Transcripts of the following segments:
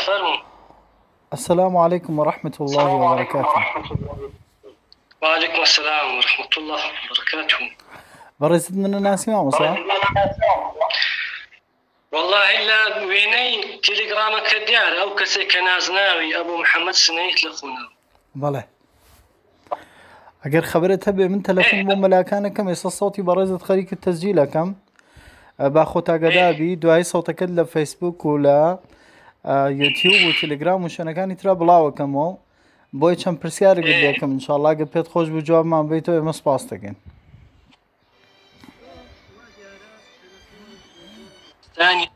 فرمو. السلام عليكم ورحمة الله وبركاته. وعليكم السلام ورحمة الله وبركاته. برزت من الناس ما صح؟ والله إلا ويني تليجرامك الديار أو كسي كنازناوي أبو محمد سنيت لخونا. بله. أجر خبرتها من تلفون بملاكانة كم يصل صوتي برزت خريك التسجيل كم؟ باخوتا قدابي دعاي صوتك لا فيسبوك ولا يوتيوب وتليجرام وشنكاني ترى بلاوة كمو بوي كم برسيار قد لكم إن شاء الله قد بيت خوش بجواب ما بيتو يمس باستكين. ثاني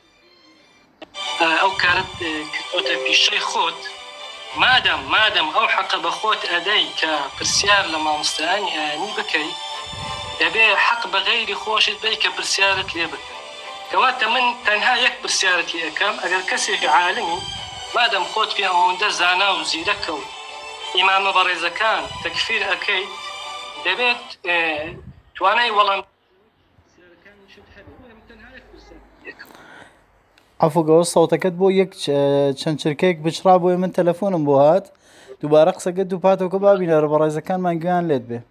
أو كانت كتوتا في شيء خوت مادام أو حق بخوت أدي كبرسيار لما مستاني أني بكي يبي حق بغير خوش بي كبرسيارة لي بكي كواتا من تنها يك برسيارة لي كم أجر كسي عالمي مادام خوت فيها منده زانا وزيدكو إمام برزكان تكفير أكيد دبيت تواني والله عفوا قوس صوتك بو يك شن شركيك بشرابو من تلفون بوهات دوباره قصة قد دوباتو كبابينا ربرا إذا كان ما نقان ليد به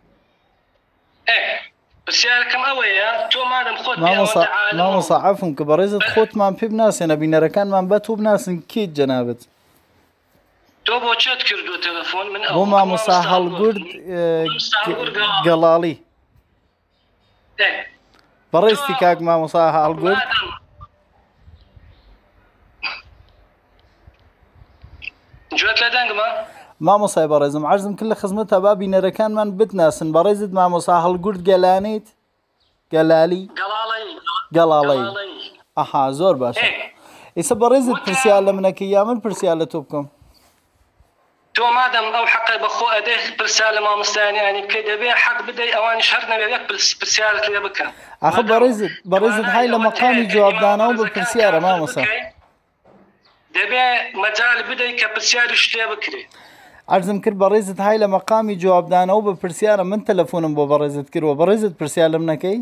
بس كم أويا تو ما دام خود ما مصعفهم كبرزة خوت ما في بناس أنا بينا ركان ما بتو بناس كيد جنابت تو بوشت كردو تلفون من أول ما مصاحل قرد قلالي برزتي كاك ما مصاحل قرد جوات لدنگ ما مصاي برزم عرزم كل خدمتها بابي نركان من بتناسن برزد ما مصاحل قرد قلانيت قلالي اها زور باشا إيسا برزد برسيالة منك ايام برسيالة توبكم تو مادام او حق بخو اديه برسالة ما مستاني يعني كده بيه حق بدي اواني شهرنا بيك برسالة اللي بكا اخو برزد هاي لمقامي جواب دانا وبالبرسيالة ما مصا دبي مجال بدي كبرسيالة شتي بكري عرضم كر برزت هاي لمقامي جواب دانا وبالبرسيالة من تلفون برزت كر وبرزت برسيالة منكي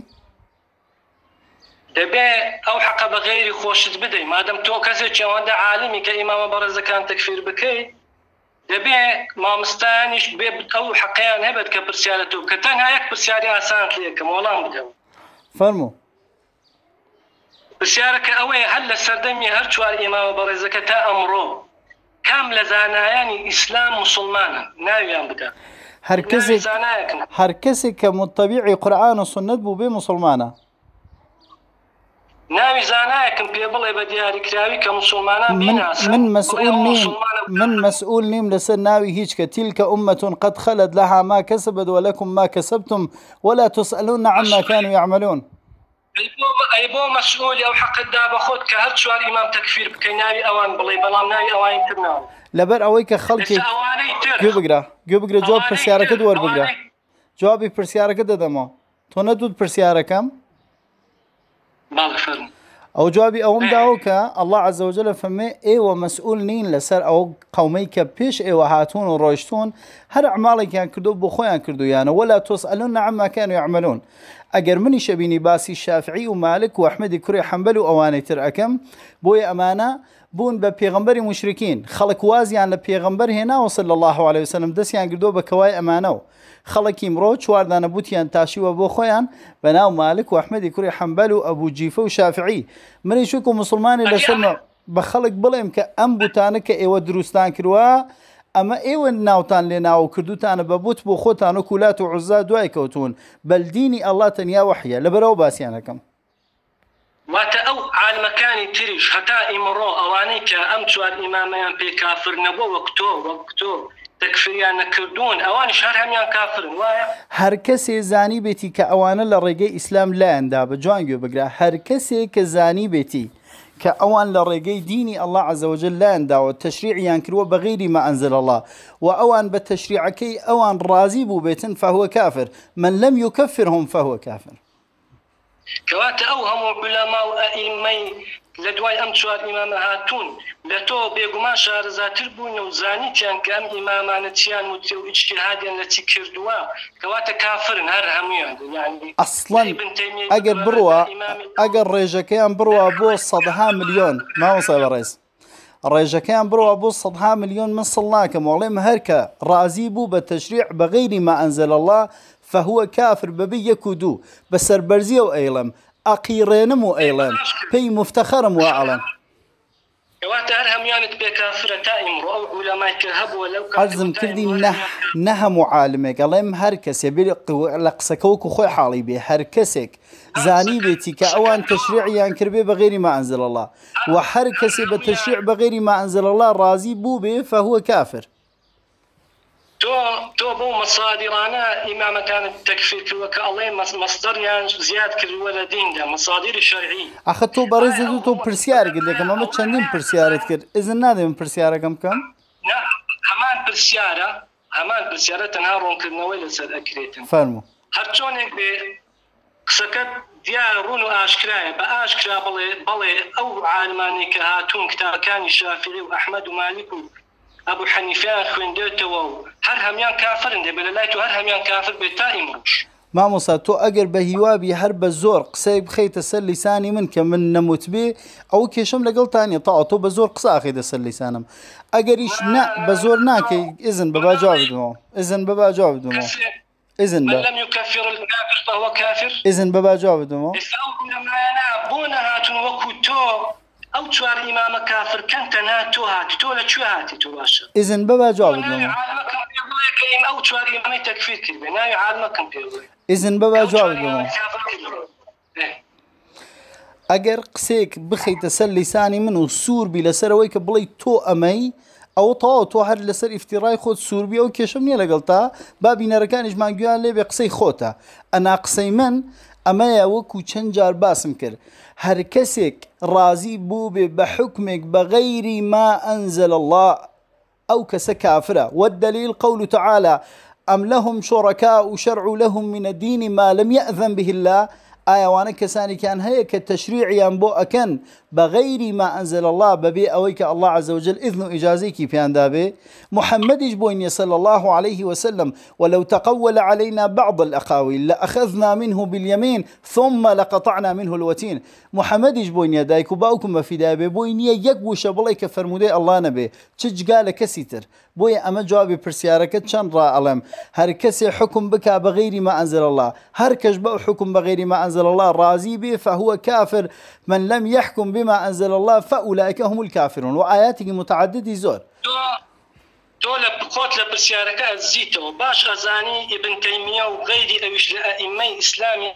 دبي او حق بغير خوشت بدي مادام تو كسي جوان عالمي كإمام برز كان تكفير بكي دبي ما مستانيش بيب او حقيان هبت كبرسيالته كتن هايك برسيالة آسان ليكم والله بدو فرمو برسيالك اوي هل السردمي هرشوال إمام برز كتا امرو كامل زانایانی اسلام مسلمانا ناویان بدا هر کسی که متبع قرآن و سنت بو به مسلمانه ناوی زانایکم پی بڵێ بە دیاریکراوی کە مسلمانان من مسؤول نیم لسر ناوی هیچ که تلك أمة قد خلت لها ما كسبت ولكم ما كسبتم ولا تسألون عما كانوا يعملون أي بو مسؤول أو حق الدابة خود كهرت شوار إمام تكفير بكي ناوي أوان بلي بلام ناوي أوان ترناوي لبر أويك خلقي جو بقرا جواب برسيارة كدور بقرا جوابي برسيارة كددمو تو ندود برسيارة كم بالغ فرم أو جوابي أوم داوكا الله عز وجل فما إيوه مسؤول نين لسر أو قوميك بيش إيوه هاتون وروشتون هر أعمالك يعني كردو بخويا كردو يعني ولا تسألون عما كانوا يعملون أجر مني شبيني باسي الشافعي ومالك وأحمد كري حنبل وأواني ترأكم بوي أمانة بون ببيغمبري مشركين خلق وازي عن البيغمبر هنا وصلى الله عليه وسلم دس يعني قردو بكواي أمانة خلقي مروج واردان بوتيان تاشي وابو خويان بناو مالك واحمد كوري حنبل وابو جيفه وشافعي من يشوكو مسلماني لسلم بخلق بلهم كأم بوتانك ايوه دروستان كروا اما ايوه ناوتان لناو كردوتان ببوت بو خوتان وكولات وعزا دواي كوتون بل ديني الله تنيا وحيا لبرو باسيانكم واتا او على مكان تريش حتى امرو اوانيك امتوا الامامان بي كافر نبو وقتو تكفيريان كردون اوان شهر هميان كافرن وايا هر کسی زانی بیتی که اوان لرگه اسلام لا انداب جوانگو بگرا هر کسی که زانی بیتی که اوان لرگه دینی الله عز وجل لا انداو تشريعيان كروا بغير ما انزل الله واوان بالتشريعكي اوان راضي بو بيتن فهو كافر من لم يكفرهم فهو كافر كوات اوهم علماء وائمه لدواي امتوار امام هاتون لتو بيغمان شارزاتر بون وزاني كان كام امامان تيان متو اجتهاديا التي كردوا كوات كافرن هر هميان يعني اصلا اجر ريجكيان بروا بو صدها مليون ما وصل رئيس ڕێژەکەیان بڕەوە بۆ 100 ملیۆن من سڵ ناکەم وڵێم هەرکە ڕازی بوو بە تەشریع بەغەیری ما ئەنزەل الله فهو كافر ببي يكودو بسر برزي و ايلم اقيرينم و ايلم بي مفتخرم واعلم وقت هرهم يعني تبي كافر تائم او علماء كهب ولو ارزم كردي نه معالمك الله هر کس يبي لقسكوك خوي حالي به هر كسك زاني بيتي كاوان تشريعيان كربي بغير ما انزل الله وحر كسي بتشريع بغير ما انزل الله راضي بو به فهو كافر تو بو مصادرانا إمام كان التكفير وكالله مصدر يعني زياد كل ولدين ده مصادر شرعية أخذتو برزدو تو برسيارة قلت لك ما تشندين برسيارة كده إذن نادي من برسيارة كم لا همان برسيارة تنهارون كدنا ولا سد أكريتن فرمو هرچونك سكت ديارون وآشكرايا بآشكرا بلي أو عالماني كهاتون كتاب كان الشافعي وأحمد ومالك أبو حنيفة خويندوتو هر هميان كافرن دي بلالايتو هر هميان كافر بتائم روش ما موسى تو أجر بهيوابي هرب الزور قصي بخيت السل لساني منك من نموت به أو كيشم لقل تاني طاعتو بزور قصا أخيد السل لسانم أجريش نا بزور ناكي إذن بابا جواب دمو إذن بابا جواب دمو إذن من لم يكفر الكافر فهو كافر إذن بابا جواب دمو إسألكم لما ينابون هاتون وكوتو أو توار إمام كافر كنت ناتو هاتي تولا شو هاتي تواشا إذن بابا جواب دمو أو توار إمام تكفير كذبه ناوي عالمكم بيضوي إذن بابا جواب دمو أجر قسيك بخيت سل لساني منو سور بي لسرويك بلي تو أمي أو تو هر لسر افتراي خود سور بي أو كيشم نيلا قلتا بابي نركانش ما قيان لي بقسي خوتا أنا قسي من أما وكو چنجار باسم كر هر كسك رازي بوبي بحكمك بغير ما أنزل الله أو كسكافرة والدليل قوله تعالى أم لهم شركاء شرعوا لهم من الدين ما لم يأذن به الله آية وانا كساني كان هيك التشريع ينبو أكن بغير ما أنزل الله ببي أويك الله عز وجل إذن إجازيكي في دابي محمد جبويني صلى الله عليه وسلم ولو تقول علينا بعض الأقاويل لأخذنا منه باليمين ثم لقطعنا منه الوتين محمد جبويني دايكو باوكم في دابي بويني يقوش بلايك فرمودي الله نبي تج قال كسيتر بوي أما جوابي برسيارك شان را ألم هر كسي حكم بك بغير ما أنزل الله هر كجبأ حكم بغير ما أنزل الله راضي به فهو كافر من لم يحكم بما أنزل الله فأولئك هم الكافرون وآياته متعددة زور دولة بقوت لبرسيارك الزيتو باش أزاني ابن تيمية وغيري أوش لأئمة إسلامي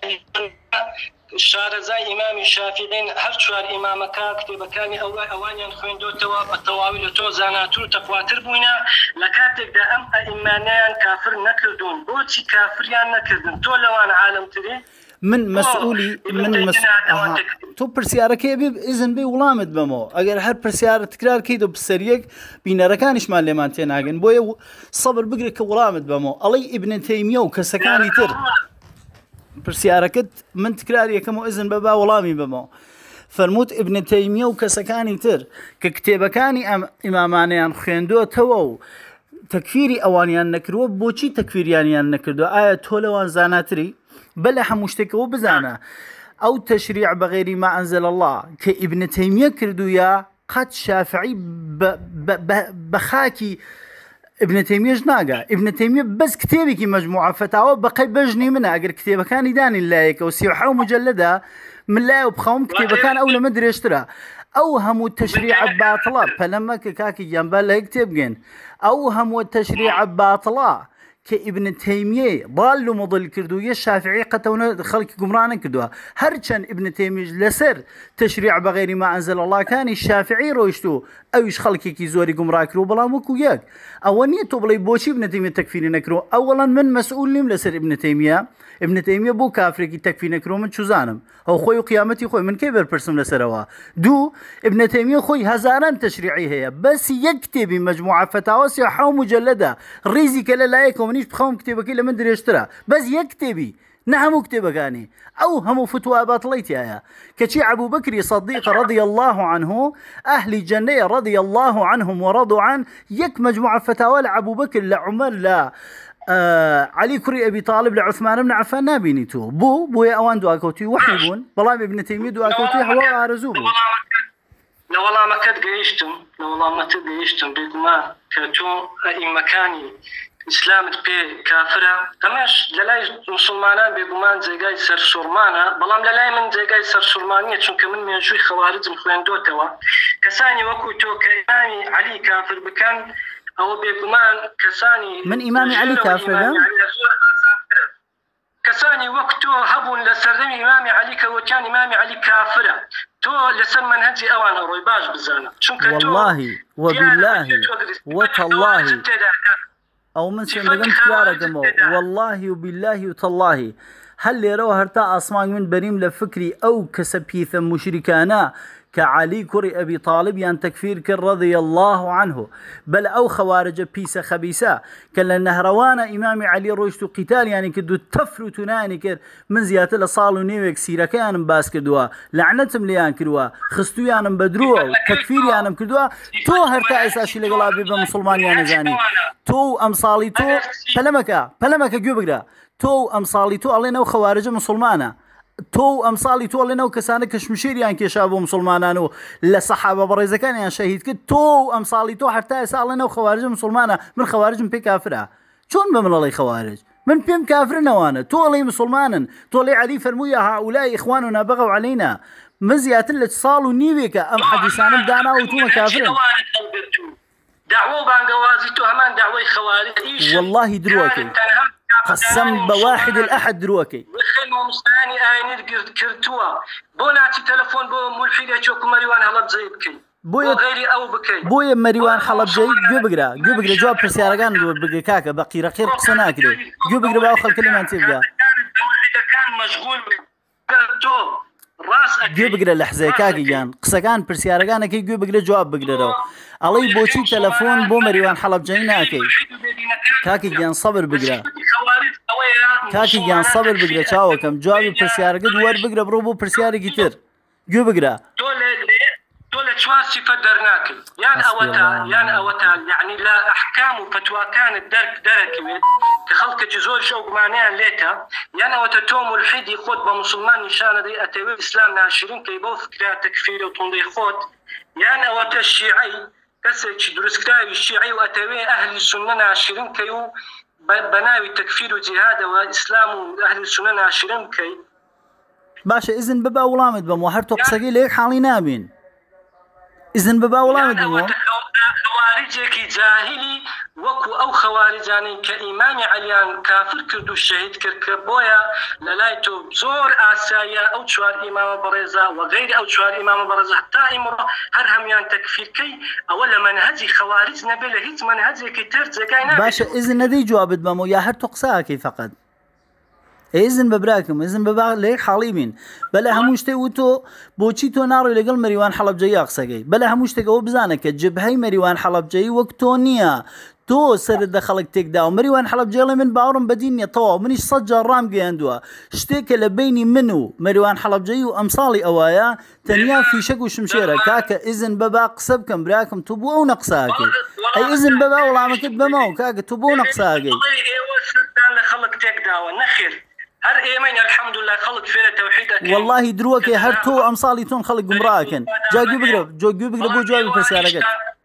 الشارزاي إمام الشافعين هر شوار إمامك كتب كان أوانيا خويندو توا التواويل تو زاناتو تقواتر بوينا لكاتك دا أم أئمانيان كافر نكردون بوتي كافريان نكردون تو لوان عالم تري من مسؤولي من تو برسيارة كيبي إذن بي ولامد بمو أجر هر برسيارة تكرار كيدو بسريك بيناركانش مال لمانتين هاجن بوي صبر بقرك ولامد بمو علي ابن تيمية وكسكاني تر برسيارة كت من تكرار يكمو إذن بابا ولامي بمو فرموت ابن تيمية وكسكاني تر ككتابكاني إمامانيان خيندو توو تكفيري أوانيان نكرو بوشي تكفيريانيان نكردو آية تولوان زاناتري بلا حموشتك وبزانا أو تشريع بغير ما أنزل الله كابن تيمية كردو يا قد شافعي بخاكي ابن تيمية جناقة ابن تيمية بس كتابي كي مجموعة فتاوى بقي بجني منها أقر كتابة كان يداني اللايك وسيوحاو مجلدة من لا وبخوم كتابة كان أولا مدري اشترى أوهم التشريع باطلة فلما كاكي جنبال لا يكتب أوهم التشريع باطلة كابن تيمية ضال مضل كردو يا الشافعي قتونا خلق قمرانا كردوها هرشان ابن تيمية لسر تشريع بغير ما أنزل الله كان الشافعي روشتو أوش خلقي كي زوري قمرا كرو بلا مكو ياك أولنية تبلي بوشي ابن تيمية تكفيري نكرو أولا من مسؤول لم لسر ابن تيمية بو كافري كي تكفيري نكرو من شو زانم أو خوي قيامتي خوي من كيبر برسم لسروا دو ابن تيمية خوي هزاران تشريعي هي بس يكتب مجموعة فتاوى سيحاو مجلدة ريزي كلا لايكم منيش بخوم كتابك إلا من دري اشترى بس يكتبي نعم كتابك أني أو هم فتوى باطليتي آية كشي أبو بكر صديق رضي الله عنه أهل الجنة رضي الله عنهم ورضوا عن يك مجموعة فتاوى لأبو بكر لعمر لا علي كري أبي طالب لعثمان بن عفان نابينيتو بو يا أوان دعاكوتي وحيبون بلام ابن تيمية دعاكوتي هو أرزوبو لو والله ما كنت جيشتم لو والله ما تجيشتم بيجمان كتو أي مكاني إسلام بي كافرة تماش للاي مسلمان بيجمان زي جاي سر شرمانة بلام للاي من زي جاي سر شرمانية شو كمان ميجوي خوارج مخوان دوتوا كساني وكوتو كإمامي علي كافر بكان أو بيجمان كساني من إمامي علي كافر كساني وقتو هبون لسردم إمامي علي كوكان إمامي علي كافرة تو لسر منهجي أوان روي باش بزانا والله وبالله وتالله أو من سندقم كوارقم والله وبالله وتالله هل يروا هرتا أصمان من بريم لفكري أو كسبيث مشركانا كعلي كري أبي طالب ين تكفير كر رضي الله عنه بل أو خوارج بيسة خبيسة كلا النهروان إمام علي روشتو قتال يعني كدو تفرو تناني كر من زيادة لصالو نيوك سيرا كانم باس كدوا لعنتم ليان كدوا خستو يانم بدروا تكفير يانم كدوا تو هرتا إساشي لقلابي بمسلمان يانزاني تو أمصالي تو بلمكا جوبقرا تو أمصالي تو الله نو خوارج مسلمانا تو أمصالي تو لنا وكسانة كشمشير يعني كشابو مسلمانان لصحابة بريزة كان يعني شهيد كده تو أمصالي تو حتى يسأل لنا وخوارج مسلمانة من خوارج من بي كافرة شون بمن الله خوارج من بيم كافرنا وانا تو الله مسلمانا تو الله علي فرمويا هؤلاء إخواننا بغوا علينا مزيات اللي تصالوا نيويكا أم حديثان بدانا وتوما كافرين دعوة بانقوازي تو همان دعوة خوارج والله دروكي قسم بواحد الأحد دروكي وخيمة مستاني آينير كرتوا بوناتي تلفون بو ملحيدة شوكو مريوان هلب زي بكي وغيري أو بكي بويا مريوان حلب جاي جو بقرا جواب برسيارقان بقى كاكا بقي رقير قصنا كده جو بقرا باوخل كلمة تبقى كان مشغول كرتو راس جو بقرا لحظة كاكي جان قصكان برسيارقان كي جو بقرا جواب بقرا رو علي بوشي تلفون بو مريوان حلب جاينا كاكي جان صبر بقرا كاكي جان صبر بقرا شاو كم جوابي برسيارقد ور بقرا بروبو برسياري كتير جو بقرا دولة شوار صفة درناك يعني أوتا يعني لا أحكام وفتوى كانت درك كخلق جزور شوق معنيان ليتا يعني أوتا توم الحيدي خود بمسلمان نشان دي أتوي إسلام ناشرين كي بوث كلا تكفير وتنضي خود يعني أوتا الشيعي كسك درس كتابي الشيعي وأتوي أهل السنة ناشرين كيو بناوي تكفير وجهاد وإسلام أهل السنة ناشرين كي باشا إذن ببا ولامد بمو هرتو قصقي ليك حالي نابين إذن ببا ولامد بمو خوارجك جاهلي وكو أو خوارجاني كإمام عليان كافر كردو الشهيد كركبويا للايتو زور آسايا أو شوار إمام بريزا وغير أو شوار إمام بريزا حتى إمرو هرهم يان تكفير كي أولا منهجي خوارج نبيل هيت منهجي كي ترزي كاينا باشا إذن ندي جوابت بمو يا هرتو قصاكي فقط إذن ببراكم إذن ببا ليك حاليمين بلا هموشتي وتو بوشي تو نارو لقل مريوان حلب جاي أقصاقي بلا هموشتي قو بزانك جبهي مريوان حلب جاي وقتونيا تو سر دخلك تقدا ومريوان حلب جاي من باورم بدينيا طوا منيش صجر رام جاندوا اشتيك لبيني منو مريوان حلب جاي وأمصالي أوايا تنيا في شك وشمشيرة كاكا إذن ببا قصبكم براكم تبو نقصاكي أي إذن ببا ولا مكت بمو كاكا تبو نقصاكي خلق تقدا ونخير هر ايمن الحمد لله خلق فينا توحيدك والله دروكي هر تو امصالي تون خلق قمراكن جا جو بقرب بو جوابي برسيارقت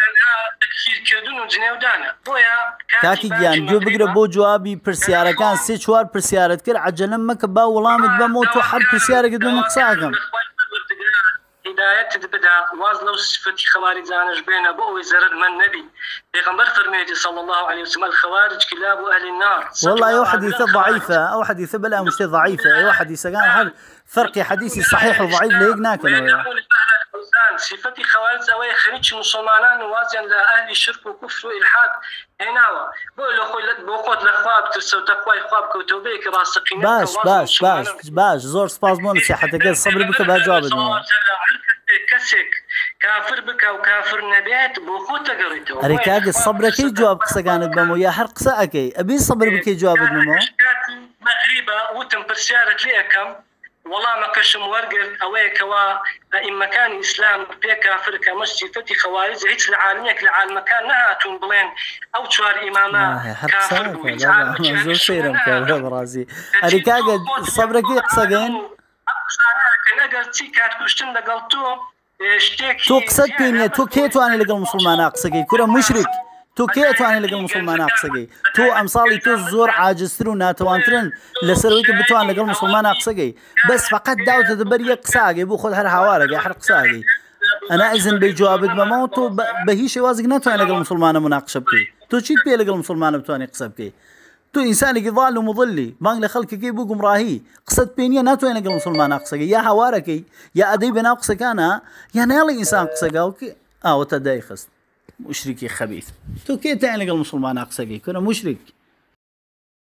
كاكي جان جو بقرب بو جوابي برسيارقان سي شوار برسيارت كر عجلن مك با ولامد بموتو حر برسيارقت بمقصاكم هداية تبدا واصلوا صفة خوارجانش بين أبو وزرد من نبي پیغمبر فرميتي صلى الله عليه وسلم الخوارج كلاب أهل النار والله أو حديثة ضعيفة أو حديثة بلا مش ضعيفة أو حديثة كان هذا فرق حديثي صحيح وضعيف ليقناك صفة خوارج أو خريج مسلمان وازن لأهل الشرك وكفر وإلحاد هنا بوقت لخواب ترسو تقوى خواب كوتوبيك راسقين باش زور سباز بونس حتى كده صبر بك بجواب كسك كافر بك وكافر نبيت بوقت قريته أريكاك الصبر كي جواب قصة كانت بمو يا حرق سأكي أبي صبر بك جواب بمو مغربة وتم برسالة ليكم والله ما كشم ورقر أويك إما كان إسلام بيك أفريقيا مسجد فتي خوارج هيك العالمية العالم كان نهاتون بلين أو شوار إماما كافر بويت زور سيرم كافر برازي أريكاك الصبر كي قصة كان كان أجر تي كات كشتن لقلتو تۆ قسەت پێ نییە تۆ کێ توانێت لەگەڵ مسلمانە قسەکەی کورە مشرک تۆ کێ توانێت لەگەڵ مسلمانە قسەکەی تۆ ئەمساڵی تۆ زۆر عاجزتر و ناتوانترن لەسەرەوەی کە بتوان لەگەڵ مسلمانە قسەکەی بەس فقط داوتە دەبەر یەک قساگەی بۆ خۆت هەر هاوارەگەی هەر قساگەی ئەنا ئیزن بێ جوابت بەماوە تۆ بە هیچ شێوازێک ناتوانێت لەگەڵ مسلمانە مناقشە بکەی تۆ چیت پێ لەگەڵ مسلمانە بتوانێت قسە بکەی تۆ ئینسانێکی ضال و مضلی بانگ لە خەڵکەکەی بوو گومڕاهی قسەت پێ نییە ناتوانێت لەگەڵ مسلمانە قسەکەی یا هاوارەکەی یا ئەدەی بەناو قسەکانە یا ناڵی ئینسان قسەگاوکە ئاوەتە دایخست مشرکی خەبیث تۆ کێ تایان لەگەڵ مسلمانە قسەکەی کورە مشرک